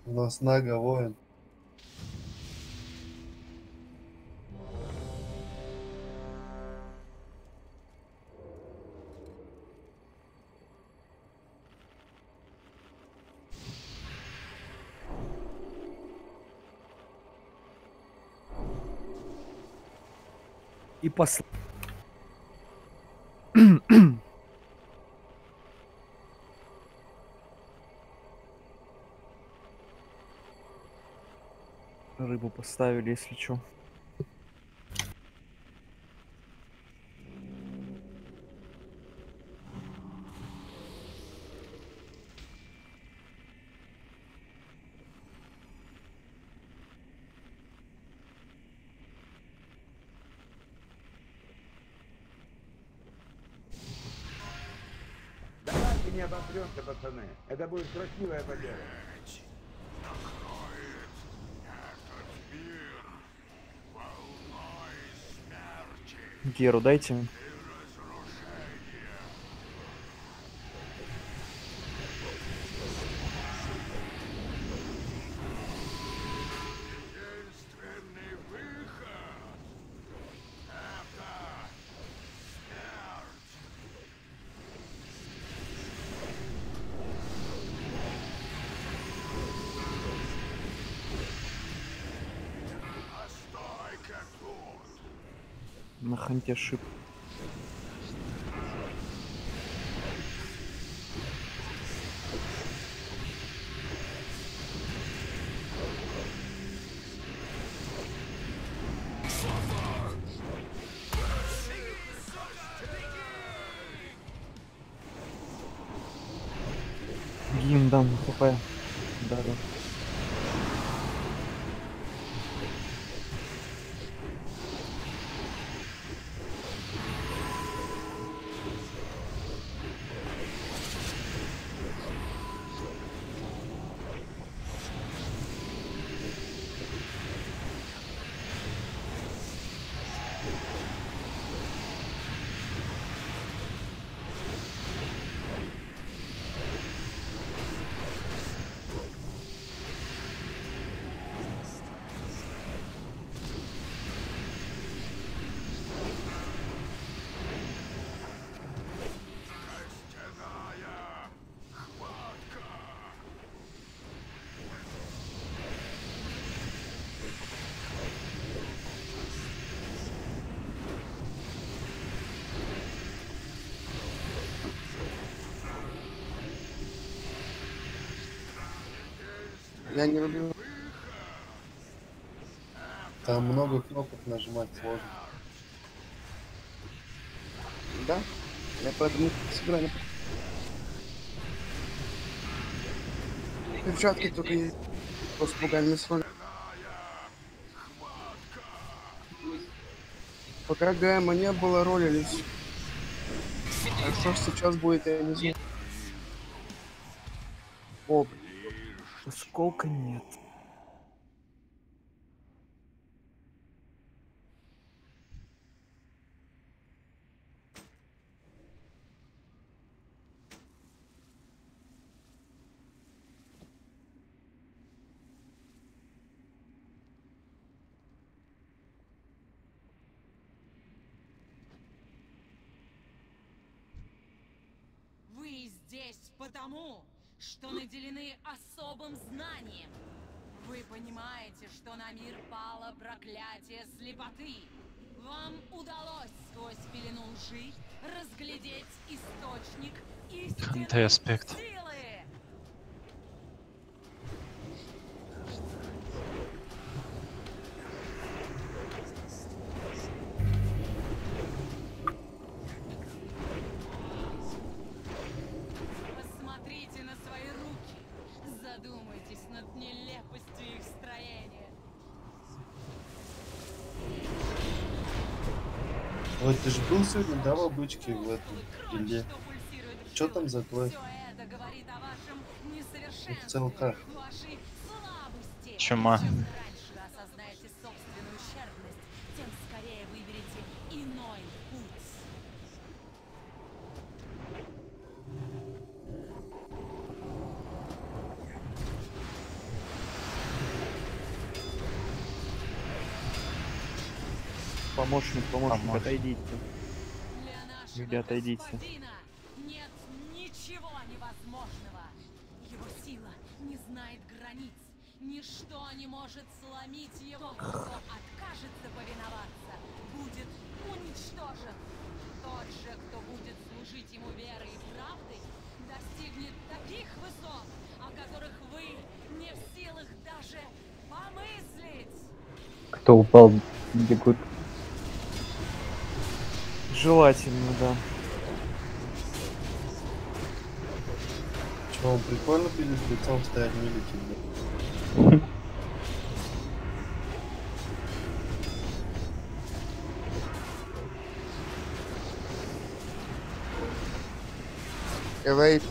У нас Нага воин. И посл... Рыбу поставили, если чё. Давайте не обосремся, пацаны. Это будет красивая победа. Геру дайте. На ханте шип. Гим дам хп. Да. Я не люблю. Там много кнопок нажимать сложно. Да? Я поэтому всегда не... Перчатки только есть. Просто пугальный слон. Пока ГМа не было, ролились. А что ж сейчас будет, я не знаю. О, Сколько нет. Вы здесь потому, что наделены особым знанием. Вы понимаете, что на мир пало проклятие слепоты. Вам удалось сквозь пелену лжи разглядеть источник истинной аспект. силы. Посмотрите на свои руки. Задумайтесь над нелепостью их строения. Вот ты же был сегодня, да, в обычке в этом гильдии? Что там за твой? В целках. Чума. Чем раньше вы осознаете собственную ущербность, тем скорее выберете иной путь. Помощник, Помощник. отойдите. Для нашего Или отойдите. господина нет ничего невозможного. Его сила не знает границ. Ничто не может сломить его. Тот, кто откажется повиноваться, будет уничтожен. Тот же, кто будет служить ему верой и правдой, достигнет таких высот, о которых вы не в силах даже помыслить. Кто упал, бегут. Желательно, да. Чё, он прикольно перед лицом стоять не летит, да? Эвейт.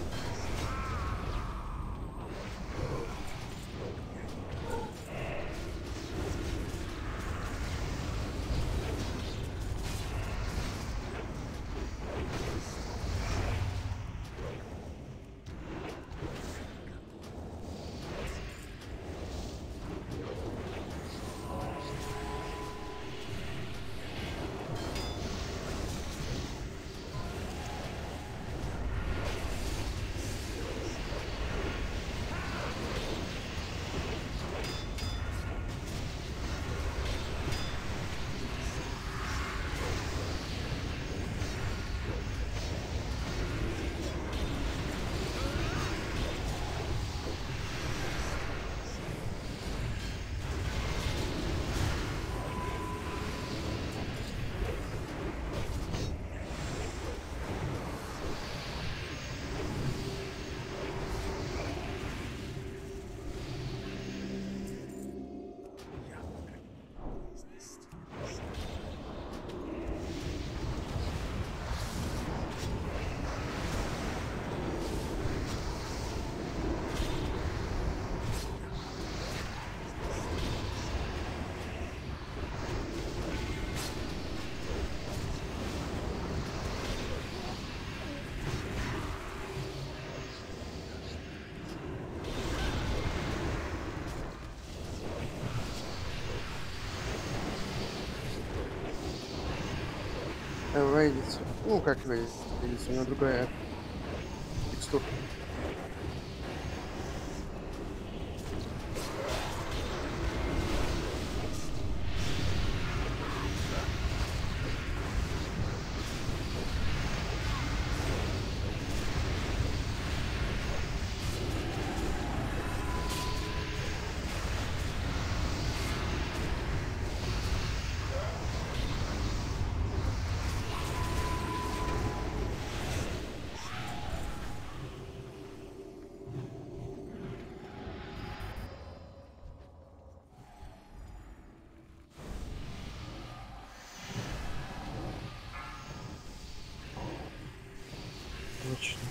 Эвейдится. Ну, как эвейдится, у него другая текстура. Точно.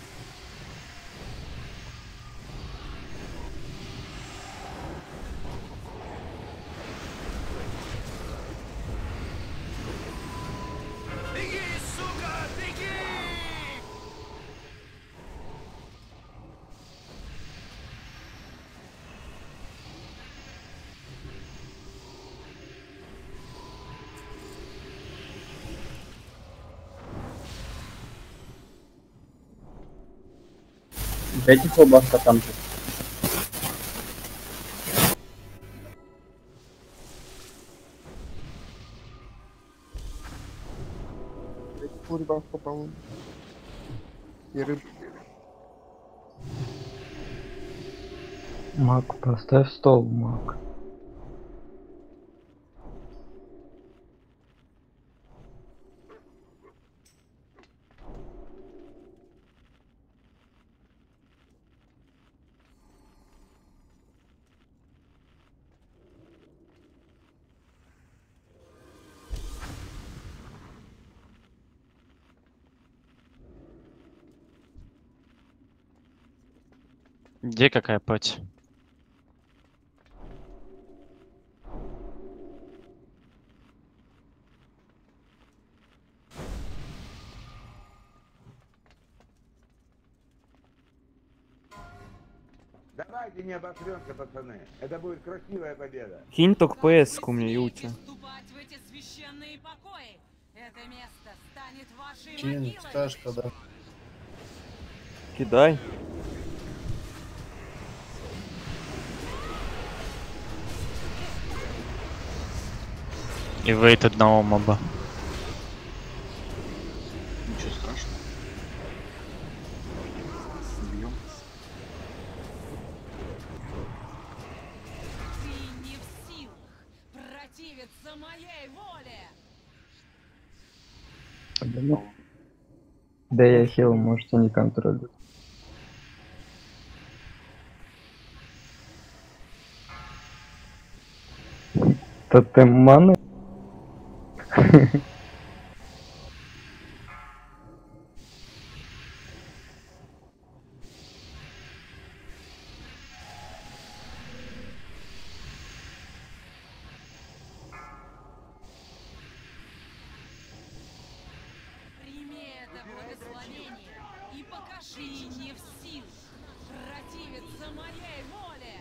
Дайте колбаска там же. Фурбах попал. И рыб. Мак, поставь стол, Мак. Где какая пать? Давай Давайте не обосремся, пацаны. Это будет красивая победа. Кинь только ПС у меня, Юти. Вступать в эти священные покои. Это место станет вашей Кинь, могилой. скажешь, когда. Кидай. И вейт одного моба. Ничего страшного. Убьем. Ты не в силах противиться моей воле. Да ну. Да я хил, можете не контролировать. Тотем маны? Прими это благословение и покажи не в силах противиться моей воле.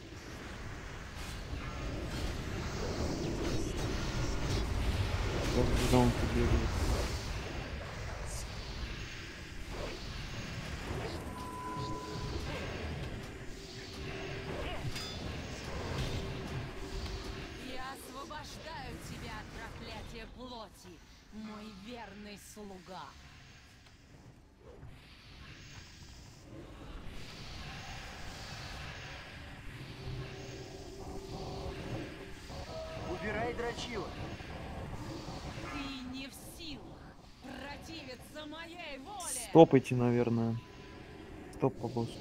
Дом побегает. Я освобождаю тебя от проклятия плоти, мой верный слуга. Убирай дрочила. Ты не в силах противиться моей воле. Стопайте, наверное. Стоп по боссу.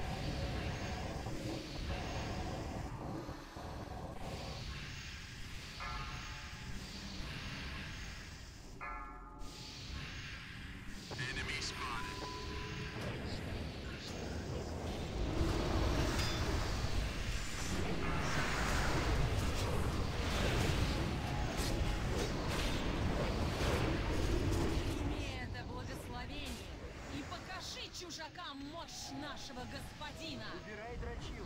Прими это благословение и покажи чужакам мощь нашего господина. Убирай дрочила.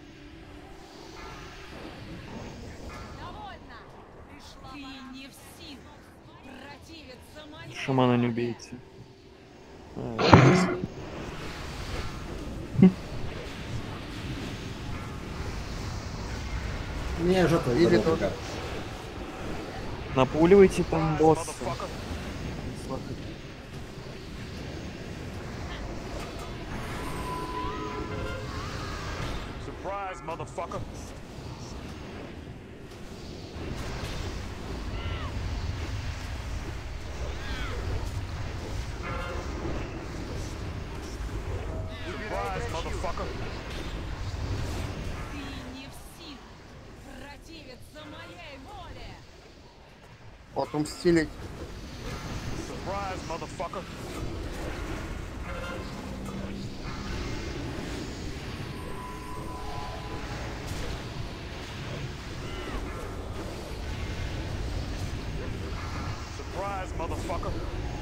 Довольно. Пришла Ты не в силах противиться моей Шамана не воле. убейте. Не, жопа, Или подал, тот. Напуливайте там босса. Surprise, motherfucker. Surprise, motherfucker. Ты не в силах противиться моей воле. Отомстили. Surprise, motherfucker. Surprise, motherfucker.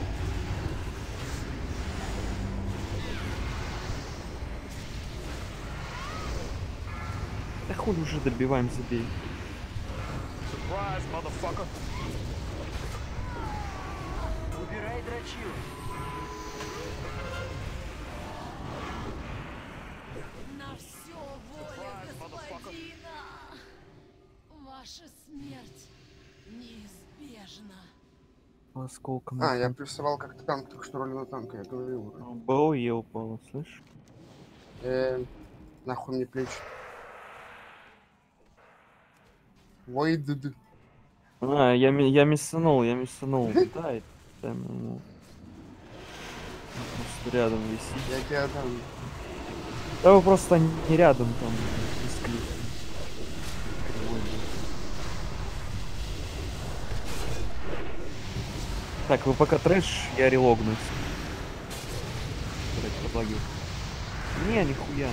Да хули уже добиваем, забей. Surprise, motherfucker. Убирай дрочил. На все воля господина. Ваша смерть неизбежна. По осколкам. А, я плюсовал как танк, только что роли на танка, я говорил уже. Боу ел упало, слышь? Нахуй мне плечи. Войдд. А, я миссанул. Дай ему. Просто рядом висит. Я тебя дам. Да вы просто не рядом там. Искли. Так, вы пока трэш, я релогнусь. Блять, подлаги. Не, нихуя.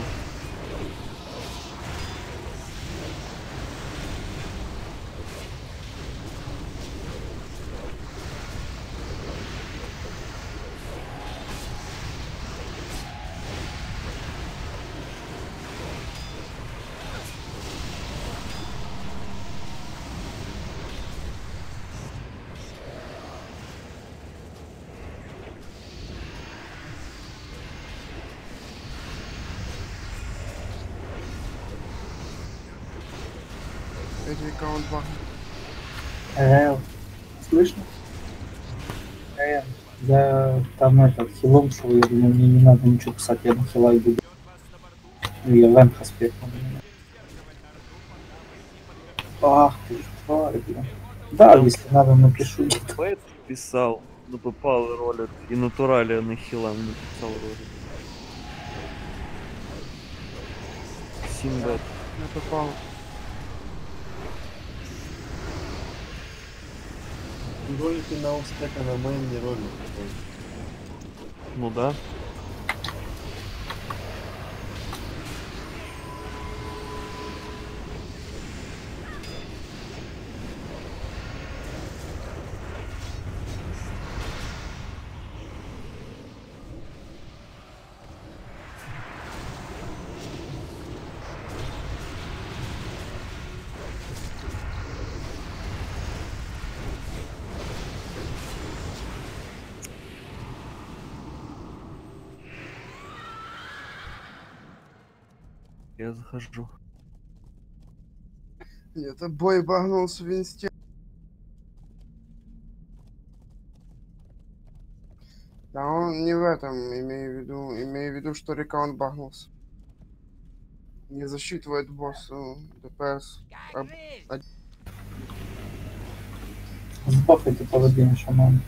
Третий аккаунт баг. Слышно? Я там этот хилом шел, я думаю, мне не надо ничего писать, я на хила иду. Я в энхаспе. Ах ты ж тварь, блин. Да, если надо, напишу. Бэт писал, ну попал ролик, и натурали на хилам написал ролик. Симбэт. Я попал. Ролики на успеха на моем не ролик. Ну да. Я захожу. Где-то бой багнулся в инсте. Да он не в этом, имею в виду, что рекаунт багнулся. Не засчитывает боссу ДПС. Сбафайте паладина шамана.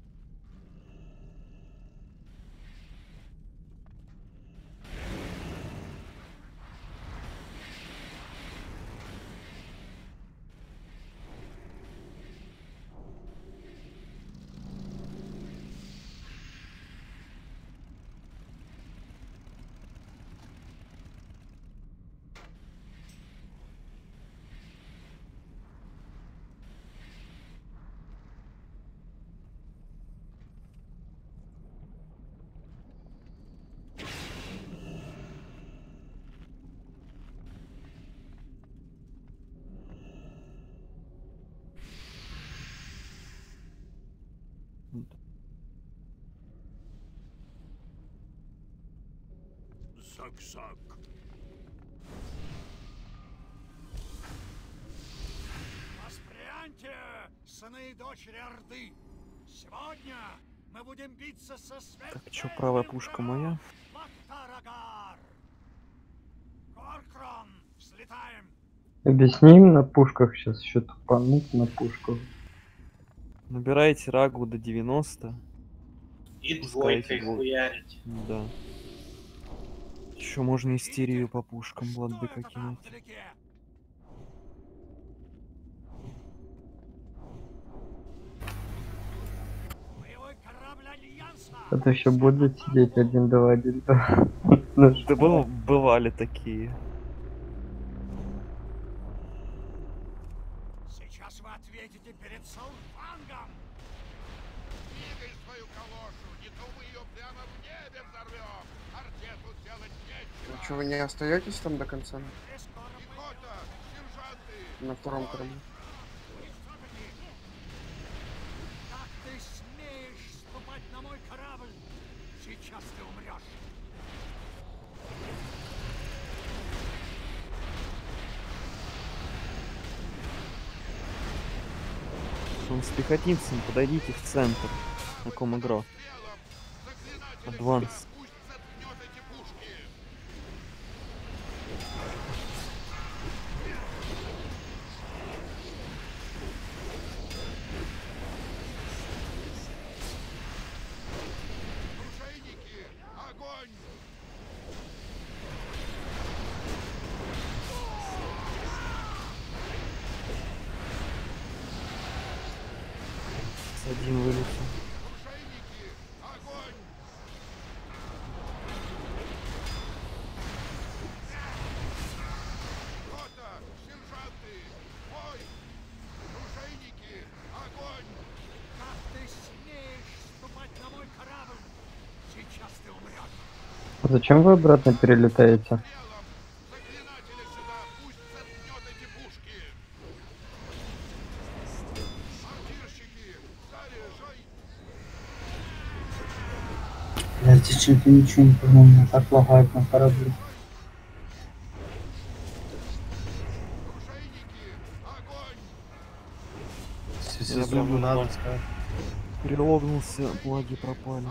Сак-сак. Восприятие, сыны и дочери Орды. Сегодня мы будем биться со светлым. Так, чё, правая пушка моя? Лактарагар. Коркрон, взлетаем. Объясни им на пушках сейчас еще тупануть на пушках. Набираете рагу до 90. И Пускайте двойкой его. хуярить. Да. Еще можно истерию по пушкам Что владыка это там кинуть. вдалеке? Боевой корабль Альянса. Это еще будет сидеть 1-2, 1-2. Ну Да бывали такие. Сейчас вы ответите перед Салфангом. Двигай свою калошу, не то мы ее прямо в небе взорвем. Артету делать нечего. Вы что, вы не остаетесь там до конца? Пехота, сержанты. На втором корабле. Как ты смеешь ступать на мой корабль? Сейчас ты умрешь. Он с пехотинцем, подойдите в центр. На ком игра? Адванс. Пусть заткнет эти пушки. Оружейники, огонь! Один вылетел. Оружейники, огонь! Пехота, сержанты, бой! Оружейники, огонь! Как ты смеешь ступать на мой корабль? Сейчас ты умрешь. Зачем вы обратно перелетаете? Белом! Заклинателя сюда! Пусть заткнет эти пушки! Мортирщики! Заряжай! Блядь, что-то ничего не понял, меня так лагает на корабле. Оружейники, Если Я зубы прям надо сказать. перелогнулся, плаги пропали.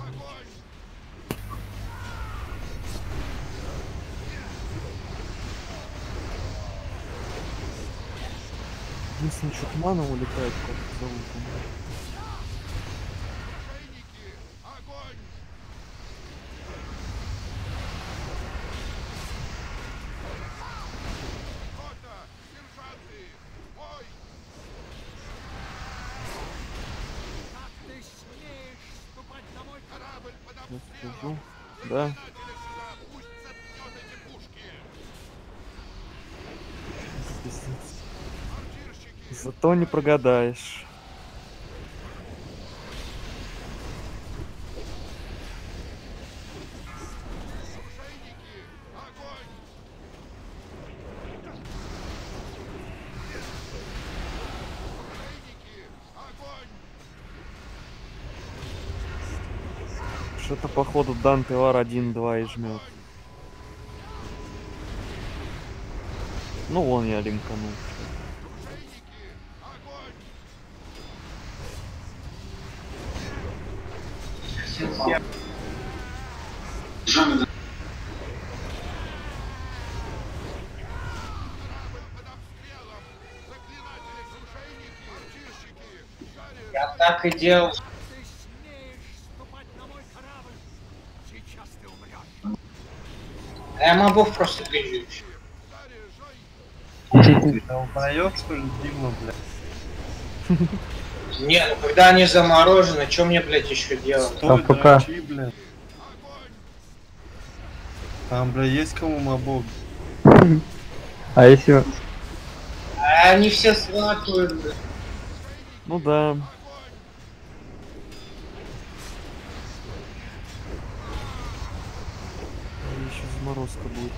Единственное, что-то мана улетает как-то за луком. Оружейники! Огонь! Рота! Сержанты! Бой! Как ты смеешь ступать на мой корабль под Я обстрелом? скажу. Да. Заклинателя сюда! Пусть заткнет эти пушки! Пиздец. Артирщики! Зато не прогадаешь. Оружейники! Огонь! Оружейники! Огонь! Что-то походу Данте Вар 1-2 и жмет. Ну вон я линканул. Оружейники! Огонь! Корабль под обстрелом! Заклинатели, оружейники, артирщики! Жарят! Я так и делал. Ты смеешь ступать на мой корабль! Сейчас ты умрешь! Я мобов просто пизжу. Заряжай! Долбоёб, что ли, Дима, блядь? Не, ну когда они заморожены, что мне, блядь, еще делать? Стой, АФК. дрочи, блядь. Огонь! Там, бля, есть кому мобов? А если... А они все сватают, блядь. Ну да. Еще заморозка будет.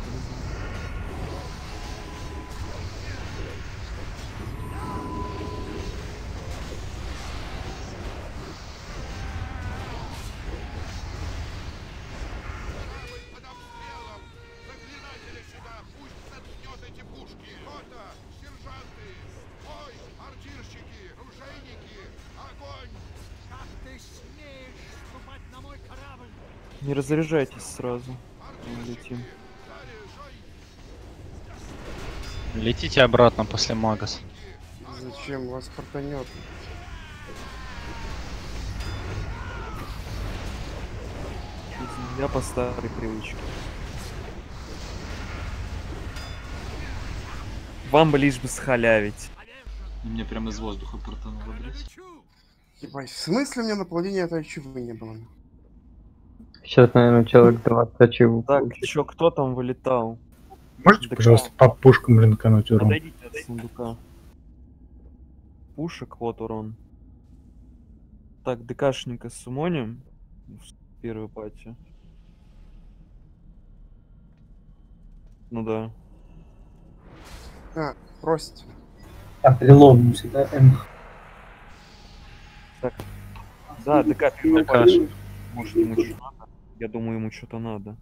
Корабль под обстрелом! Заклинатели сюда! Пусть заткнет эти пушки! Рота! Сержанты! Бой! Артирщики! Оружейники! Огонь! Как ты смеешь ступать на мой корабль? Не разряжайтесь сразу. Мы летим. Заряжай! Летите обратно после Магас. Зачем вас портанет? Я по старой привычке. Вам бы лишь бы схалявить. И мне прямо из воздуха портануло, блядь. Лечу! Ебать, в смысле мне наполнения этой чего не было? Сейчас, наверное, человек 20 чего Так, получит. чё, кто там вылетал? Можете, ДК. пожалуйста, по пушкам линкануть урон? Подойдите от сундука. Пушек, вот урон. Так, ДКшника сумоним. В первую пати. Ну да. А, бросить. А, переломнулся, да? Да, ДК первая пати. Может ему что надо? Я думаю, ему что-то надо.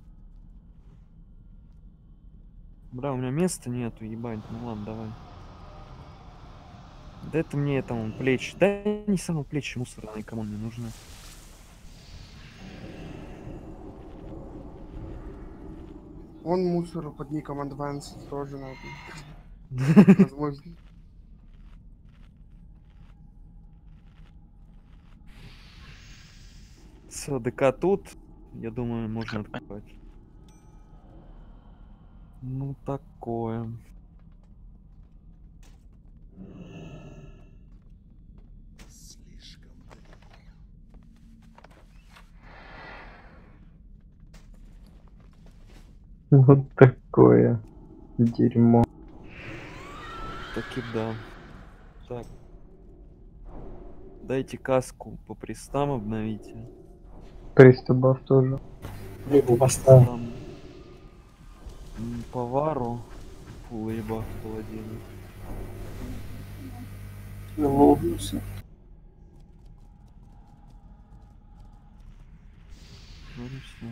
Бля, у меня места нету, ебать. Ну ладно, давай. Да это мне там плечи. Да не само плечи мусорные, кому мне нужны. Он мусор под ником Advanced тоже надо. Возможно. Все, ДК тут. Я думаю, можно открывать. Ну такое. Вот такое дерьмо. Таки да. Так. Дайте каску по пристам обновите. Приступов тоже. Либо поставил. Там повару лейба паладина. Переломнулся. Ну и все.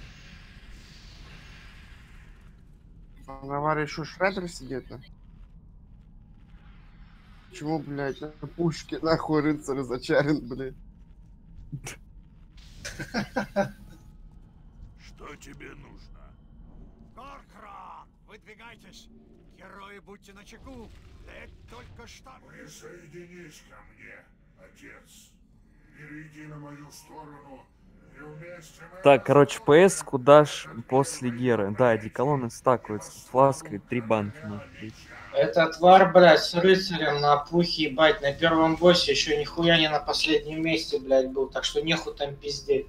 На варе еще Шредер сидит, да? Почему, блядь, на пушке нахуй рыцарь зачарен, блядь? Что тебе нужно? Горкрон, выдвигайтесь! Герои, будьте начеку! Лек только что... Присоединись ко мне, отец. Перейди на мою сторону, и вместе мы... Так, короче, ПС кудаш после Геры. Да, одеколоны стакаются с флаской, 3 банки надо пить. Этот вар, блядь, с рыцарем на пухе, ебать, на первом боссе еще нихуя не на последнем месте, блядь, был, так что нехуй там пиздеть.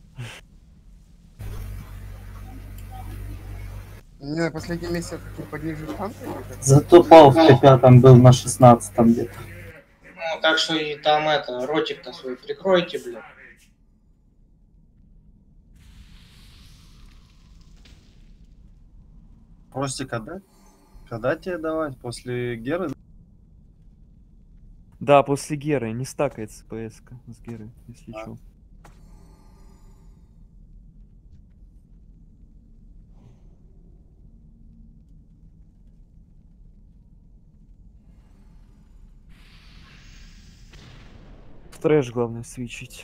Не, на последнем месте таки пониже танка или как? Зато пал в Т5 был на 16 где-то. Ну, так что и там это, ротик-то свой прикройте, блядь. Просто когда? Когда тебе давать? После Геры? Да, после Геры не стакается ПС с Герой, если А. чё. В трэш главное свечить.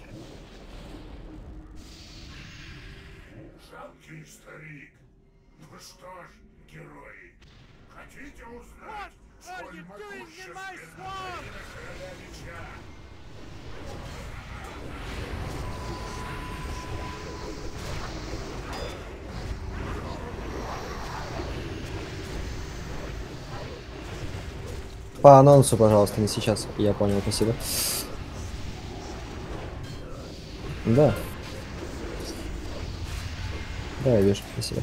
Жалкий старик. Ну что ж, герои, хотите узнать, сколь могущественна короля меча? По анонсу, пожалуйста, не сейчас. Я понял, спасибо. Да. Да, я вижу, спасибо.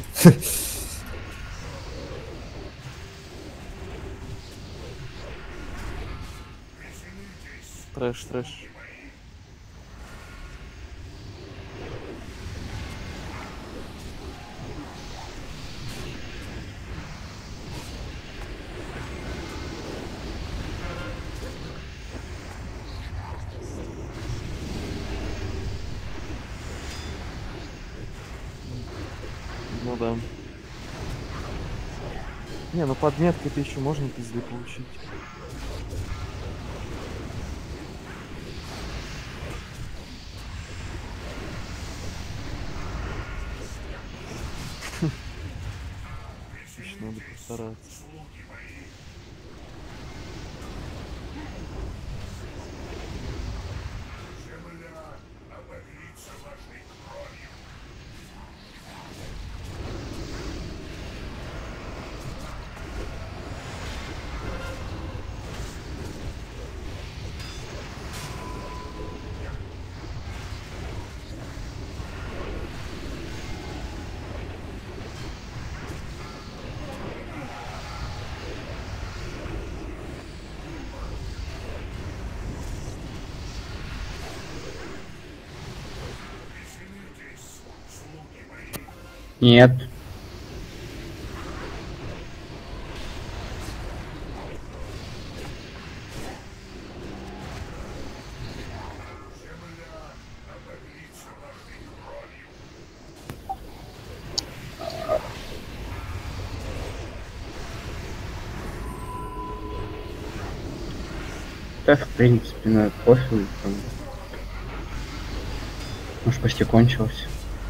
Трэш, трэш. Ну да. Не, ну под меткой-то еще можно пизды получить. Еще надо постараться. Земля обогрится вашей кровью. Нет. Да, в принципе, на пофигу. Может, почти кончилось.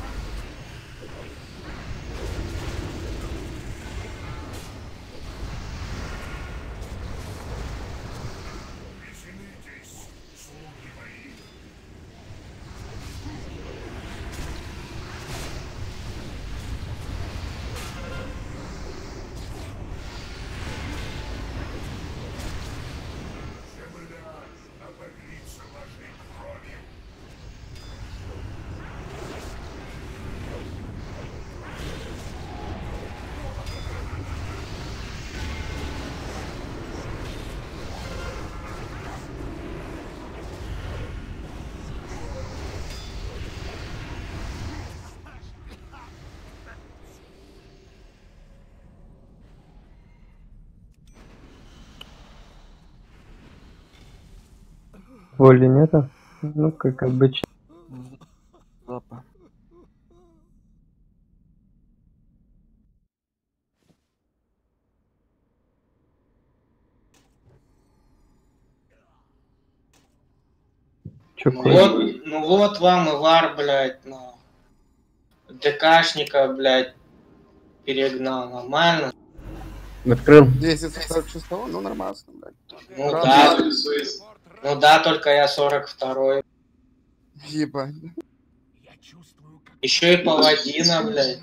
Воли нету? Ну, как обычно. Запа. Ну вот вам и вар, блядь, ну. ДКшника, блядь, перегнал. Нормально? Открыл. 246, ну нормально, блядь. Ну да. Ну да, только я 42-й. Ебать. Еще и паладина, блядь.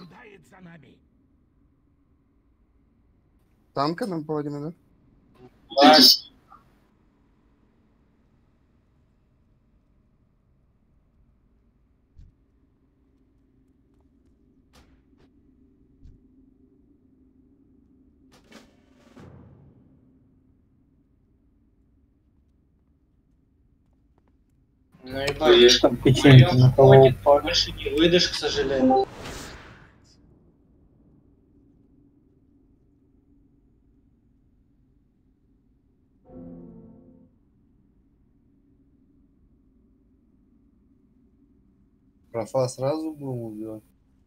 Танка нам паладина, да? Да. Ну ебать, Там печеньки на кого упали. больше не выйдешь, к сожалению. Профа сразу будем убивать.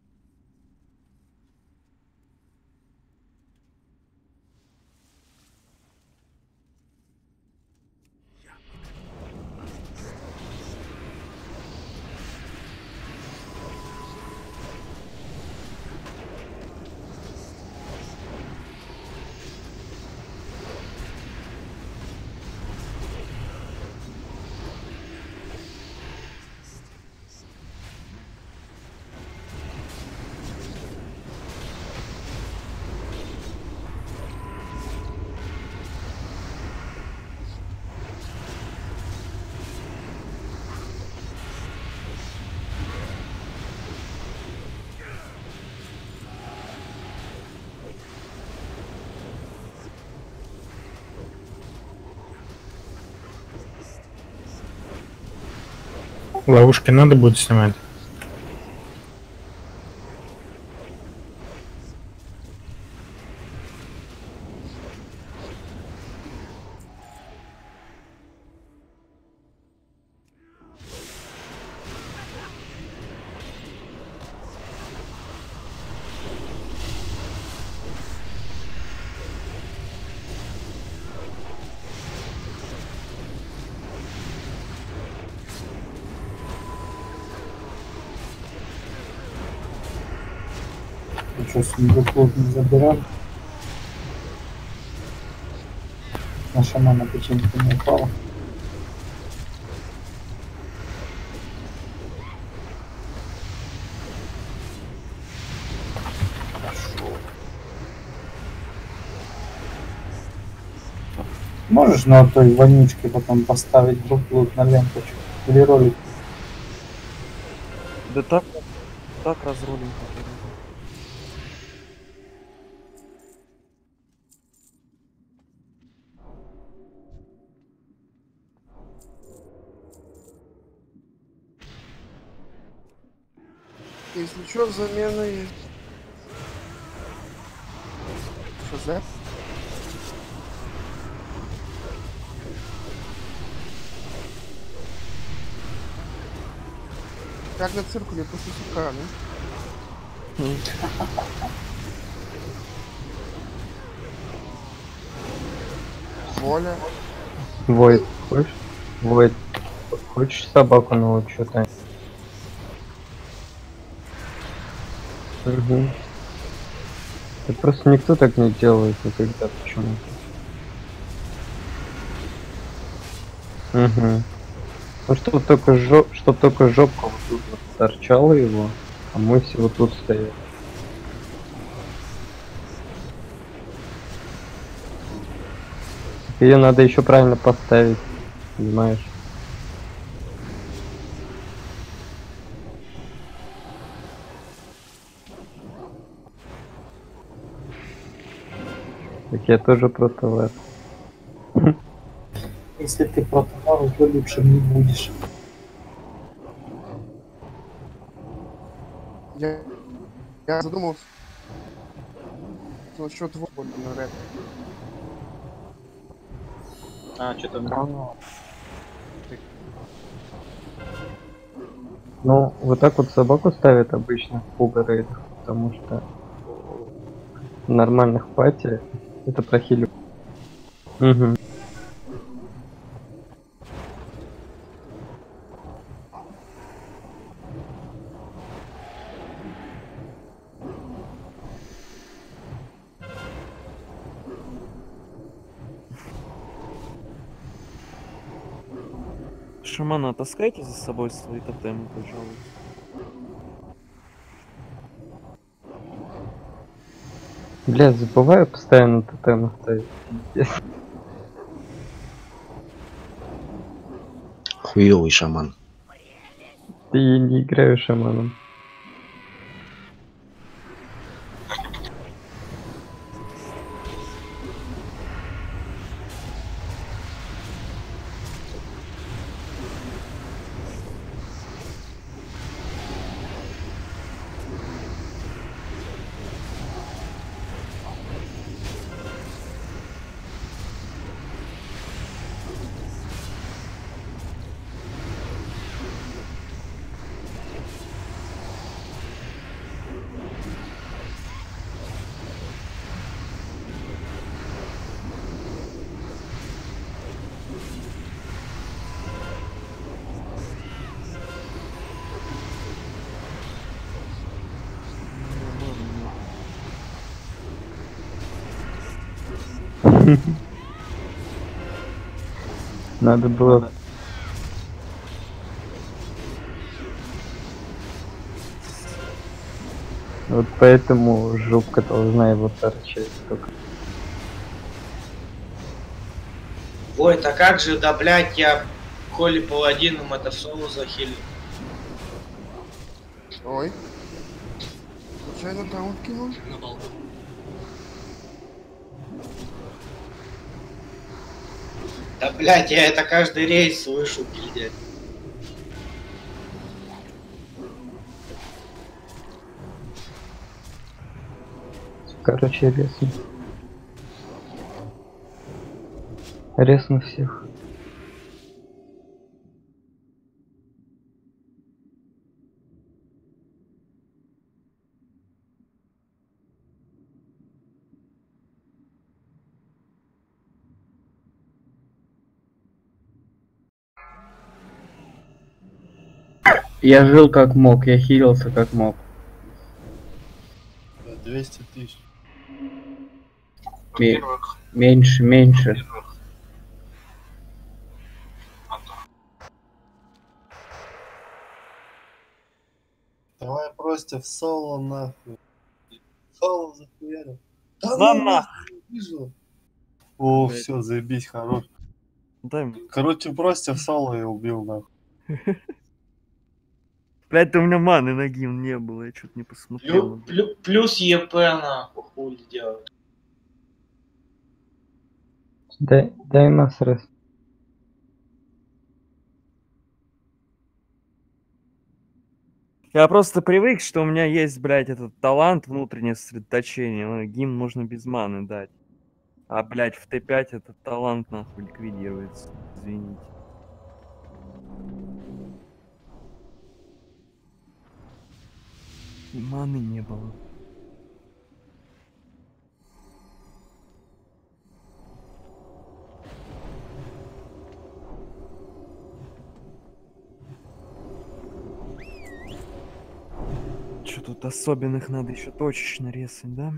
Ловушки надо будет снимать. Что, сундуков не забирал? Наша мама печеньки не упала. Можешь на той вонючке потом поставить буклут на ленточку или ролик? Да так разрулим. Если что, замена есть. ШЗ? Как на циркуле после сука, да? Воля. Войд, хочешь? Войд, хочешь собаку научу что-то? Угу. Это просто никто так не делает никогда почему-то. Угу. Ну чтоб только жопка вот тут вот торчала его, а мы все вот тут стояли. Ее надо еще правильно поставить, понимаешь? Так я тоже просто в это. Если ты протовар, уже лучше не будешь. Я задумался насчет воли на рэп. А, что там? Ну, вот так вот собаку ставят обычно в пуга-рейдах, потому что в нормальных пати это прохилю. Угу. Шамана, таскайте за собой свои тотемы, пожалуйста. Бля, забываю постоянно тотемы ставить. Пиздец. Хуёвый шаман. Да я не играю шаманом. Надо было... Вот поэтому жопка должна его торчать только. Ой, так как же, да, блядь, я Коли паладином это соло захилил. Ой. Случайно таунт кинул? Да, блядь, я это каждый рейс слышу, пиздец. Короче, резну. Резну всех. Я жил как мог, я хилился как мог. 200 тысяч. Меньше. Давай просто в соло нахуй. Соло захуярил. Да Да ну нахуй. вижу. О, Блядь. все, заебись, хорош. Дай мне. Короче, просто в соло я убил нахуй. Блядь, у меня маны на гимн не было, я что-то не посмотрел. Плюс ЕП нахуй хуй делать. Дай нас раз. Я просто привык, что у меня есть, блядь, этот талант, внутреннее сосредоточение. Ну, гимн можно без маны дать. А, блядь, в Т5 этот талант нахуй ликвидируется. Извините. И маны не было. Что тут особенных надо еще точечно резать, да?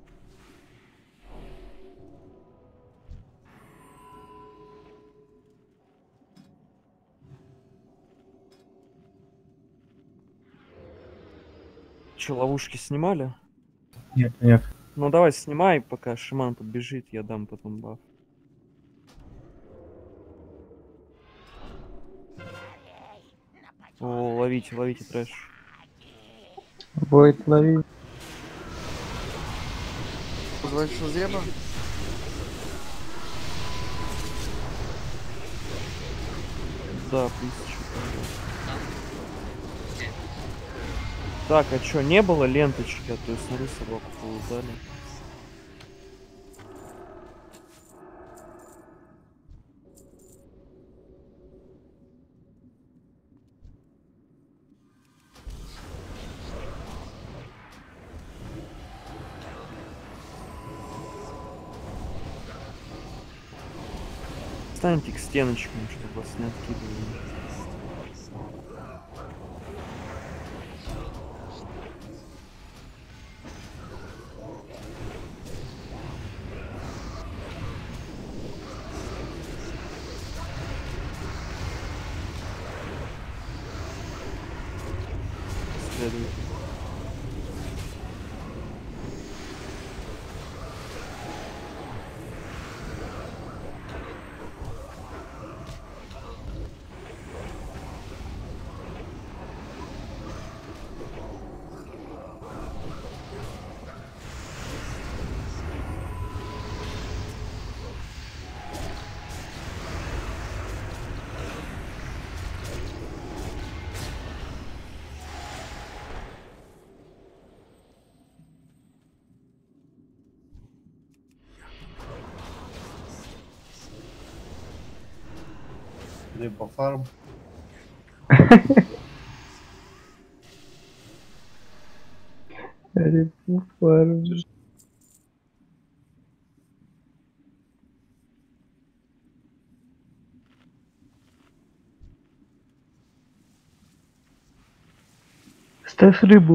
Че, ловушки снимали? Нет. Ну давай снимай, пока Шиман тут бежит, я дам потом баф. О, ловите трэш. Будет ловить. Звонишь Зеба? Да, 1000. Так, а чё, не было ленточки? А то есть, смотри, собаку полутали. Станьте к стеночкам, чтобы вас не откидывали. либо фарм. Ставь рыбу.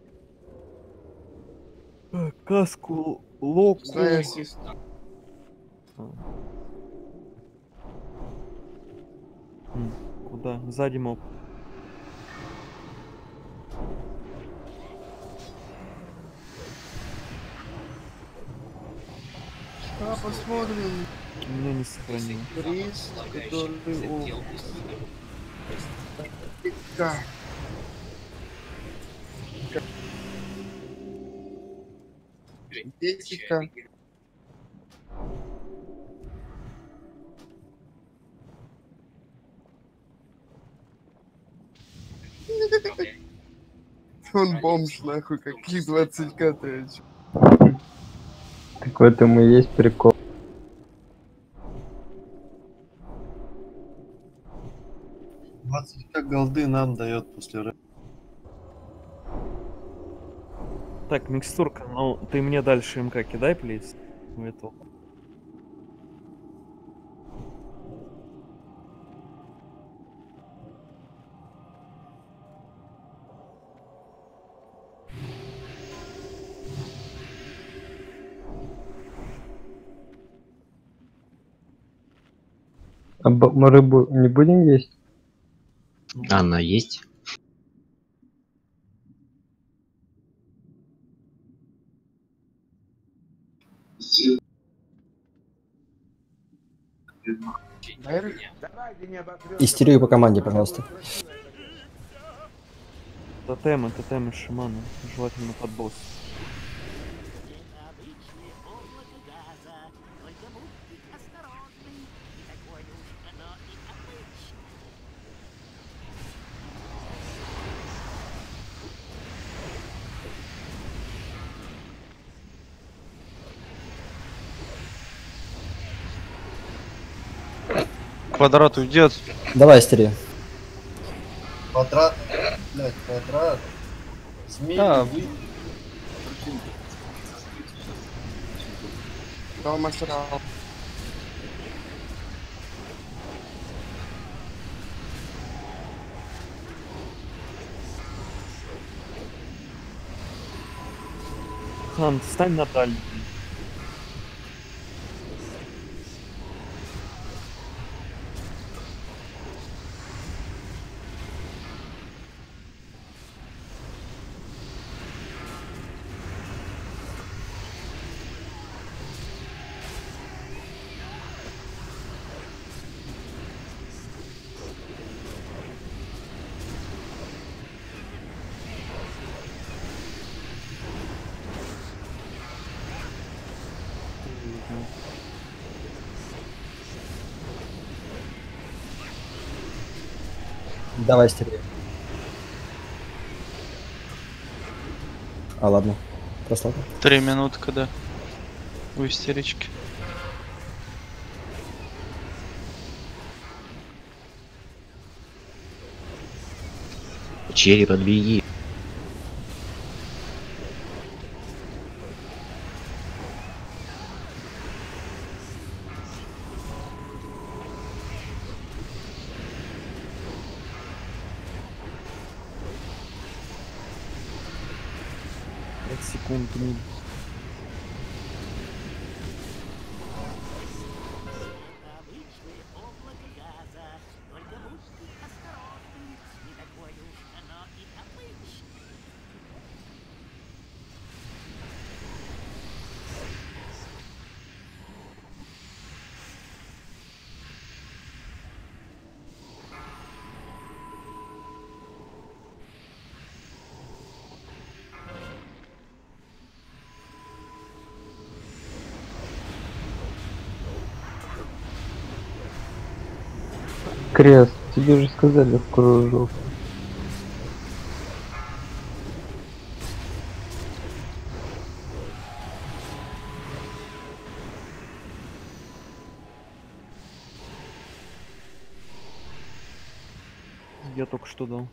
Каску, локу. Дай ассист. Куда? Сзади моб. А, посмотрим. Меня не сохранил. Приз, который... Да. Этика. Он бомж, нахуй, каких 20к ты. Так в этом и есть прикол. Как голды нам дает после рэпа. Так, микстурка, ну ты мне дальше МК кидай, плиз. В эту. А мы рыбу не будем есть? Она есть? Истерию по команде, пожалуйста. Тотемы шамана. Желательно под босс. Квадрат уйдет. Давай, истерию. Квадрат. Блядь, квадрат. Змеи. Дал мастерал. Хан, встань на дальний. Давай, истерию. А, ладно. Прославлю. 3 минуты, когда у истерички. Черри, подбеги. Секунд. Крест, тебе же сказали в кружок. Я только что дал.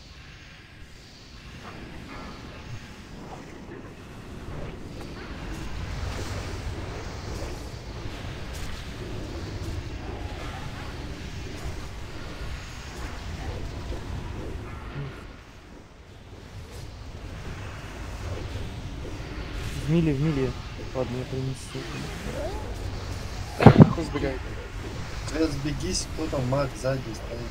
В миле. Ладно, я принесу. Кто сбегает? Свет, сбегись, кто там маг сзади стоит.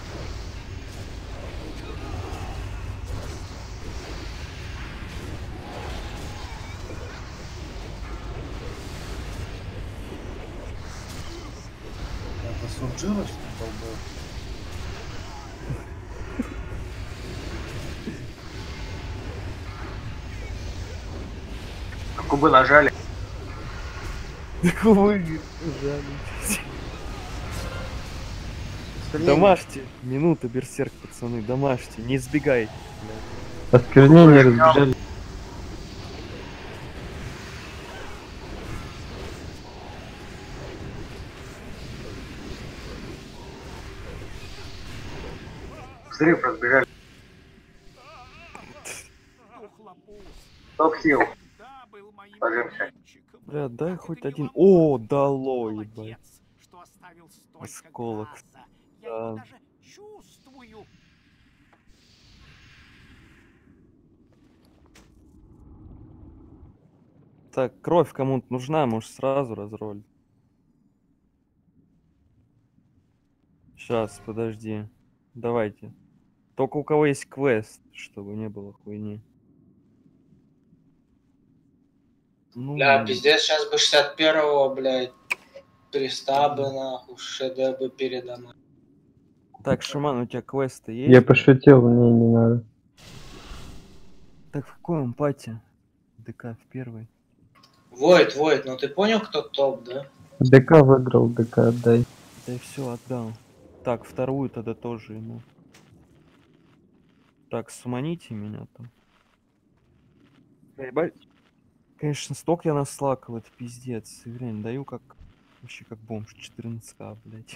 Это Сурджира, что ли, долбоёб? Кубы нажали. Кубы Домашьте. Минута, берсерк, пацаны, домашьте. Не избегайте. Осквернение разбежали. Взрыв разбежали. Топ-хилл. Ложимся. Бля, дай хоть один. О, дало, ебать. Осколок. Да. Так, кровь кому-то нужна, может сразу разроль. Сейчас, подожди. Давайте. Только у кого есть квест, чтобы не было хуйни. Ну, Бля, пиздец, сейчас бы 61-го, блядь, пристабы, нахуй, ШД бы передо мной. Так, Шиман, у тебя квесты есть? Я пошутил, мне не надо. Так, в каком пати? ДК в первой. Войт, ну ты понял, кто топ, да? ДК выиграл, ДК отдай. Да и все, отдал. Так, вторую тогда тоже ему. Так, суманите меня там. Ебать. Конечно, сток я наслакал, это пиздец. И время даю как... Вообще как бомж, 14к, блядь.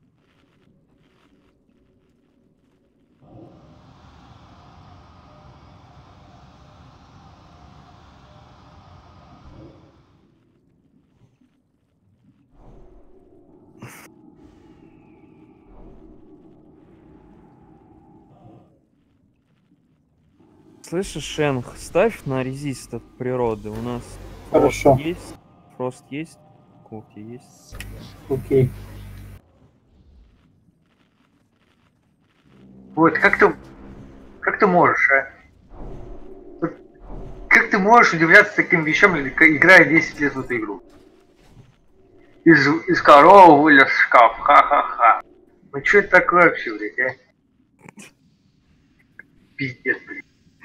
Слышишь, Шенг, ставь на резист от природы. У нас Хорошо. Фрост есть. Фрост есть. Кофе есть. Окей. Вот, как ты можешь, а? Вот, как ты можешь удивляться таким вещам, играя 10 лет в эту игру? Из коровы вылез шкаф, ха-ха-ха. Ну что это такое вообще, блядь, а? Пиздец, блядь.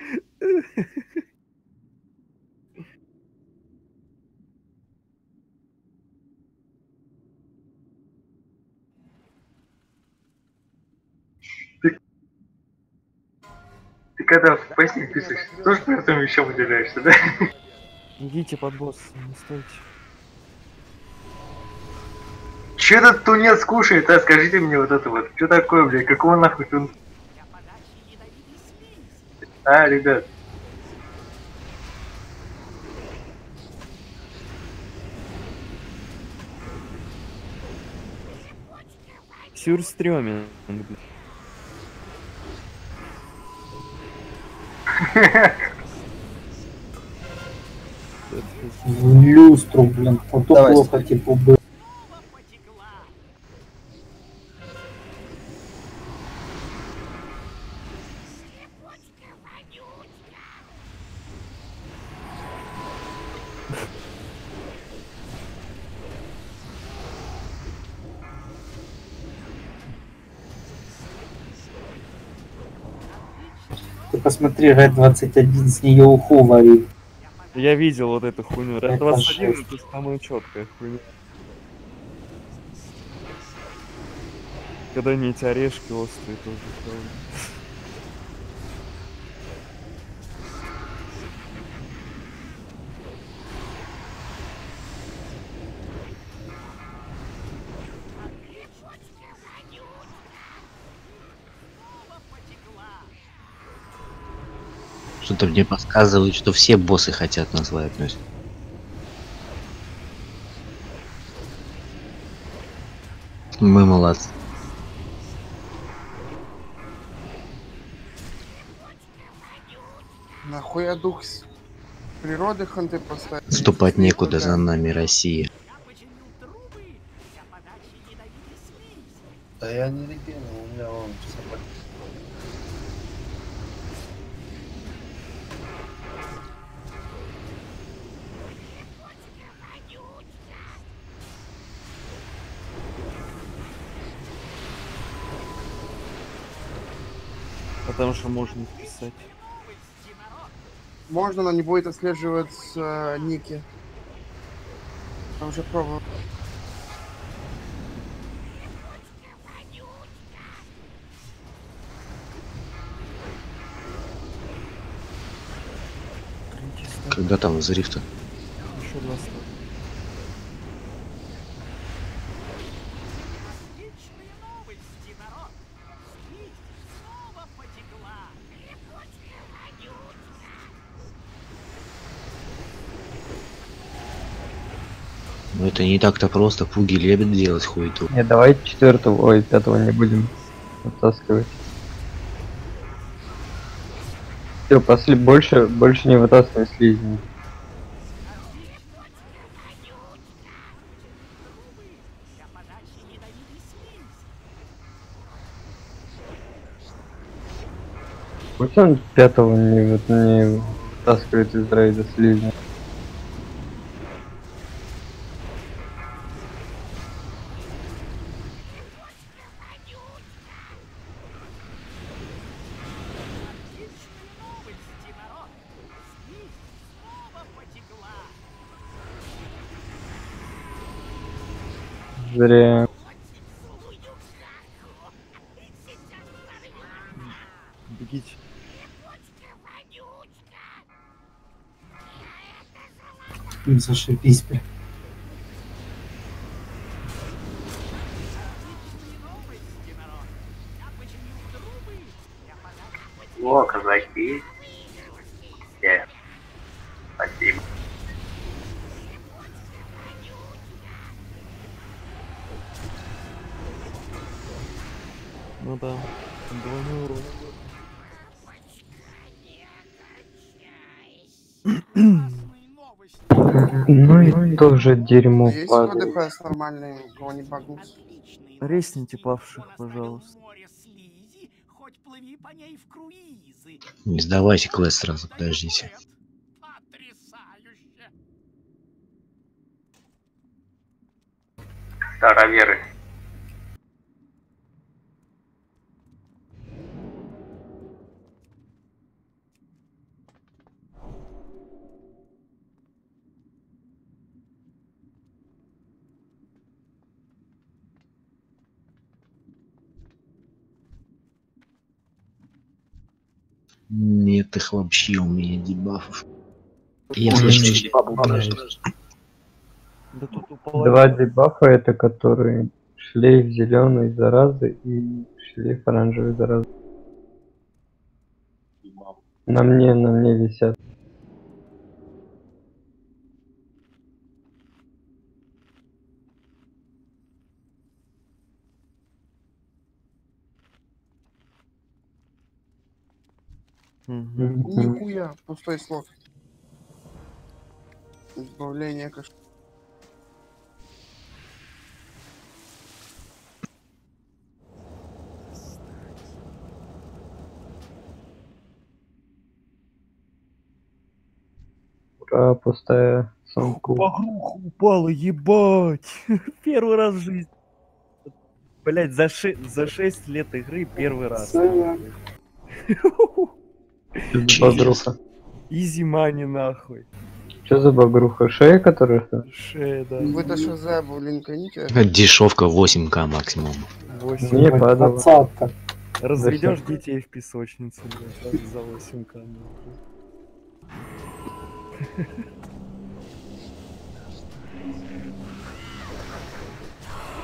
Ты когда в постель писаешь, тоже при этом вещам удивляешься, да? Идите под босс, не стойте. Че этот тунец кушает, а? Скажите мне вот это вот. Что такое, блядь? Какого нахуй тун... А, ребят. Сюрстрёмен. В люстру, блин, вот то Давай, плохо типа было. Ты посмотри, Red 21 с нее уху варит. Я видел вот эту хуйню. Red Это 21 жесть. это самая четкая хуйня. Когда не эти орешки острые тоже. Правда. Что-то мне подсказывает, что все боссы хотят нас лайкнуть. Мы молодцы. Нахуя дух с природы ханты поставить? Ступать некуда, за нами Россия. Да я не регену, у меня вон собака. Потому что можно вписать. Можно, но не будет отслеживать ники. Я уже пробовал. Когда там взрыв-то? Еще 2 слова. Ну это не так-то просто, пуги лебед делать хуету. Не, давайте 4-го, ой, 5-го не будем вытаскивать. Все, больше не вытаскивай слизни. Пусть он 5-го не вытаскивает из рейда слизни. Зря. Бегите. Зашибись, бля. О, казаки. Спасибо. Ну да. Двойной урон. Ну и тоже дерьмо Есть падает. ДПС нормальный, его не багнуть. Ресните павших, пожалуйста. Не сдавайте квест сразу, подождите. Староверы. Нет их вообще у меня дебафов. Я слышу, что дебафы подождут. Да тут 2 дебафа, это которые шлейф зеленый заразы и шлейф оранжевый заразы. На мне висят. Нихуя, пустой слот. Избавление кошмар. Ура, пустая сумка. Багруха упала, ебать! Первый раз в жизни. Блять, за 6 лет игры первый раз. Багруха. Изи мани нахуй. Что за багруха? Шея, которая что? Шея, да. Вы-то что за линканите? Дешевка 8К максимум. 8. Не падала. 20-ка. Разведешь детей в песочнице, блядь, за 8К. нахуй.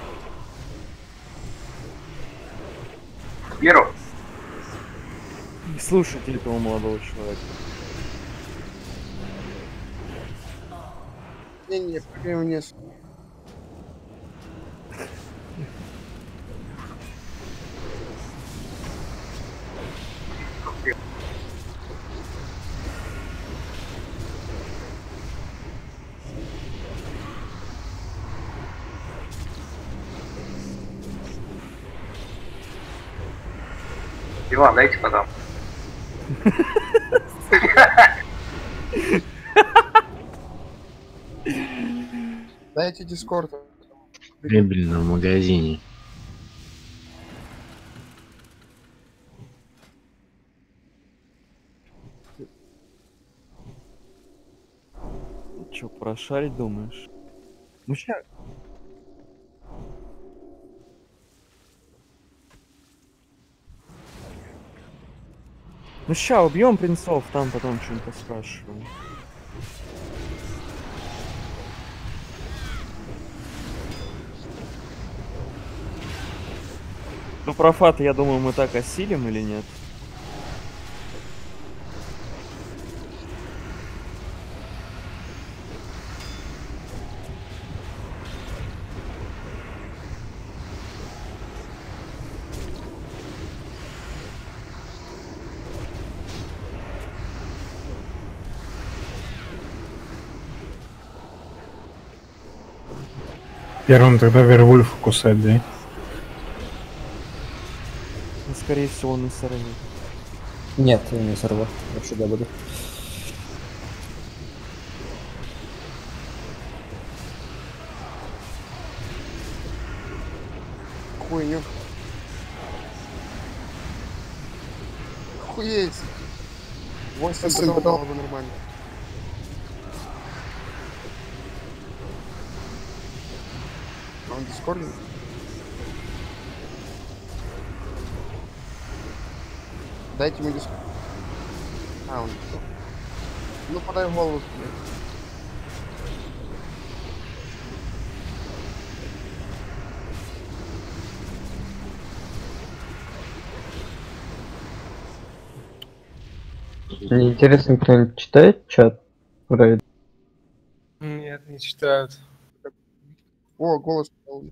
Беру. Слушайте этого молодого человека. Не, прыгаем вниз. Иван, дайте потом. Дайте дискорд. В мебельном магазине. Чё, прошарить думаешь? Ну ща. Ну ща убьем принцов, там потом что-нибудь поспрашиваем. Ну профат, я думаю, мы так осилим или нет? Первым тогда Вервульф кусать, да? Ну, скорее всего, он и сорвет. Нет, я не сорву. Я всегда буду. Хуйню. Охуеть. 8 было бы нормально. Он в дискорде? Дайте ему дискорд. А, он... Ну, подай голову. Мне интересно, кто-нибудь читает чат? Рейд? Нет, не читают. О, голос.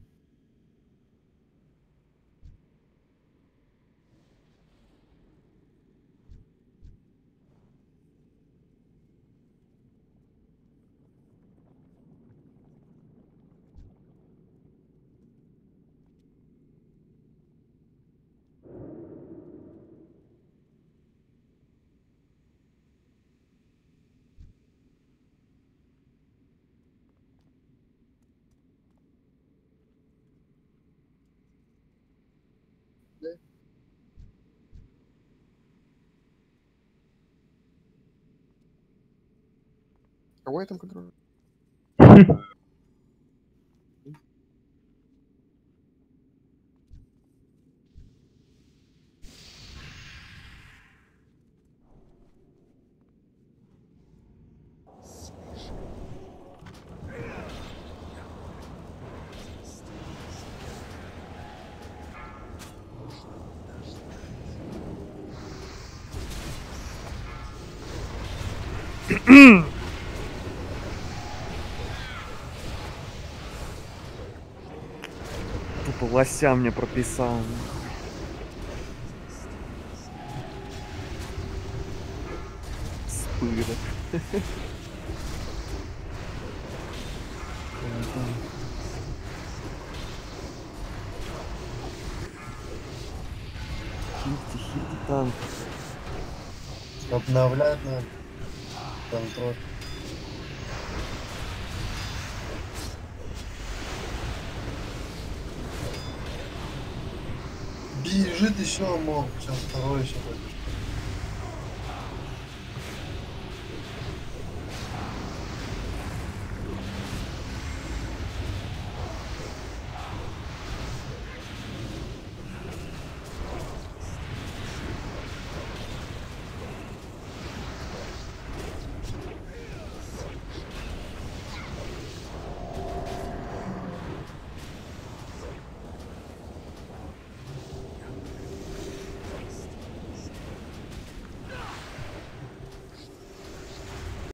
Кого я там контролирую? Тупо лося мне прописал. Спырок. Хильте танк. Обновлять надо. Контроль. Бежит еще мог. Сейчас второй еще будет.